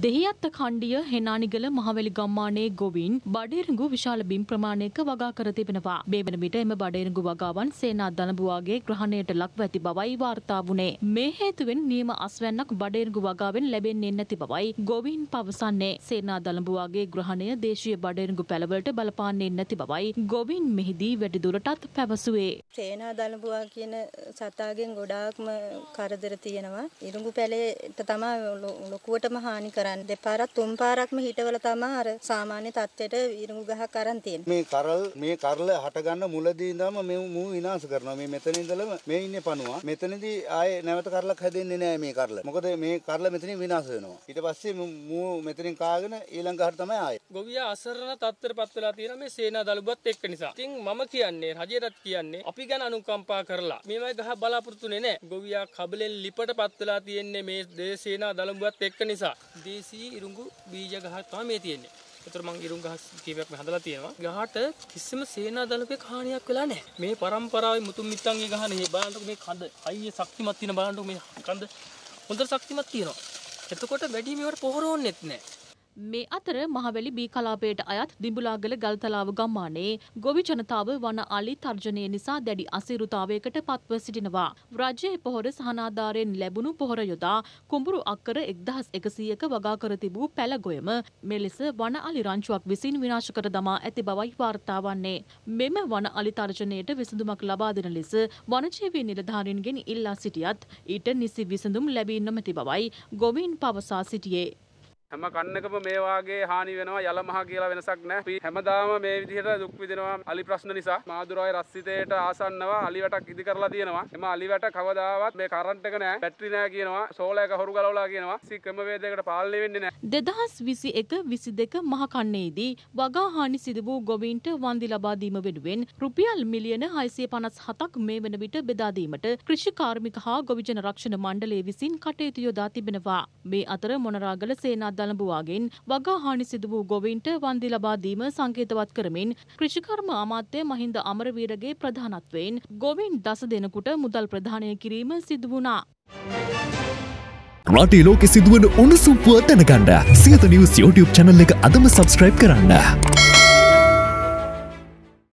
දෙහිඅත්ත ඛණ්ඩිය හෙනානිගල මහවැලි ගම්මානයේ ගොවින් බඩේරුඟු විශාල බිම් ප්‍රමාණයක වගා කර තිබෙනවා. මේ වන විට එම බඩේරුඟු වගාවන් සේනා දළඹුවාගේ ග්‍රහණයට ලක්ව ඇති බවයි වාර්තා වුණේ. මේ හේතුවෙන් නියම අස්වැන්නක් බඩේරුඟු වගාවෙන් ලැබෙන්නේ නැති බවයි ගොවින් පවසන්නේ. සේනා දළඹුවාගේ ග්‍රහණය දේශීය බඩේරුඟු පැලවලට බලපාන්නේ නැති බවයි ගොවින් මෙහිදී වැඩිදුරටත් පැවසුවේ. සේනා දළඹුවා කියන සතාගෙන් ගොඩාක්ම කරදර තියෙනවා. ඉරුඟු පැලේට තමයි ලොකුවටම හානි කරන්නේ. දෙපාරක් තුන් පාරක්ම හිටවල තමයි අර සාමාන්‍ය තත්ත්වයට ඉරුඟු ගහක් අරන් තියෙන්නේ. මේ කරල හට ගන්න මුලදී ඉඳන්ම මේ මූ විනාශ කරනවා. මේ මෙතන ඉඳලම මේ ඉන්නේ පණුවා. මෙතනදී ආයේ නැවත කරලක් හැදෙන්නේ නැහැ මේ කරල. මොකද මේ කරල මෙතනින් විනාශ වෙනවා. ඊට පස්සේ මූ මෙතනින් කාගෙන ඊළඟ ගහට තමයි ආයේ. ගොවියා අසරණ තත්ත්වයටපත් වෙලා තියෙනවා මේ සේනා දළබුවත් එක්ක නිසා. ඉතින් මම කියන්නේ රජයටත් කියන්නේ අපි ගැන අනුකම්පා කරලා මේවයි ගහ බලාපොරොත්තුනේ නැහැ. ගොවියා කබලෙන් ලිපටපත් වෙලා තියෙන්නේ මේ සේනා දළබුවත් එක්ක නිසා. දේශී ඉරුඟු බීජ ගහ තමයි මේ තියෙන්නේ. ඒතර මං ඉරුඟු ගහ කීපයක්ම හදලා තියෙනවා. ගහට කිසිම සේනා දළපෙක හානියක් වෙලා නැහැ. මේ පරම්පරාවේ මුතුන් මිත්තන්ගේ ගහනේ බලන්නකො මේ කඳ අයියේ ශක්තිමත් තියෙන බලන්නකො මේ කඳ හොඳට ශක්තිමත් තියෙනවා. එතකොට වැඩි මේවට පොහොර ඕනෙත් නැහැ. මේ අතර මහවැලි බී කලාපයට අයත් දිඹුලාගල ගල්තලාව ගම්මානයේ ගොවි ජනතාව වන අලි තර්ජනය නිසා දැඩි අසීරුතාවයකට පත්ව සිටිනවා. රජයේ පොහොර සහනාධාරයෙන් ලැබුණු පොහොර යොදා කුඹුරු අක්කර 1100ක වගා කර තිබූ පැලගොයම මෙලෙස වන අලි රංචුවක් විසින් විනාශ කර දමා ඇති බවයි වාර්තා වන්නේ. මෙම වන අලි තර්ජනයට විසඳුමක් ලබා දෙන ලෙස වනජීවී නිලධාරීන්ගෙන් ඉල්ලා සිටියත් ඊට නිසි විසඳුම් ලැබී නොමැති බවයි ගොවීන් පවසා සිටියේ. හැම කන්නකම මේ වාගේ හානි වෙනවා යලමහා කියලා වෙනසක් නැහැ. හැමදාම මේ විදිහට දුක් විඳිනවා අලි ප්‍රශ්න නිසා. මාදුරාවේ රස්සිතේට ආසන්නව අලි වැටක් ඉදි කරලා තියෙනවා. එම අලි වැට කවදාවත් මේ කරන්ට් එක නැහැ, බැටරි නැහැ කියනවා, සෝලර් එක හොරු ගලවලා කියනවා. ක්‍රම වේදයකට පාලනය වෙන්නේ නැහැ. 2021-22 මහ කන්නේදී වගා හානි සිදු වූ ගොවීන්ට වන්දි ලබා දීම වෙනුවෙන් රුපියල් මිලියන 657ක් මේ වන විට බෙදා දීමට කෘෂි කාර්මික හා ගොවිජන රක්ෂණ මණ්ඩලය විසින් කටයුතු යොදා තිබෙනවා. මේ අතර මොනරාගල සේනා දළඹුවාගෙන් වගා හානි සිදු වූ ගොවීන්ට වන්දි ලබා දීම සංකේතවත් කරමින් කෘෂිකර්ම අමාත්‍ය මහින්ද අමරවීරගේ ප්‍රධානත්වයෙන් ගොවීන් 10 දෙනෙකුට මුදල් ප්‍රදානය කිරීම සිදු වුණා. රටේ ලෝකෙ සිදුවන උණුසුම් පුවත් දැනගන්න සියත නිවුස් YouTube channel එක අදම subscribe කරන්න.